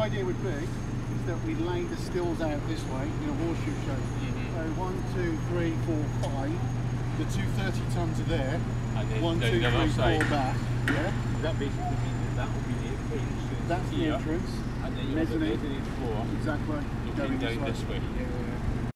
idea would be is that we lay the stills out this way in a horseshoe shape. So 1, 2, 3, 4, 5. The two 30 tons are there. And then 1, 2, 3, 4 back. Yeah. That basically means that will be the entrance. That's the entrance. And then you have the mezzanine floor. Exactly. Looking down this way. Yeah.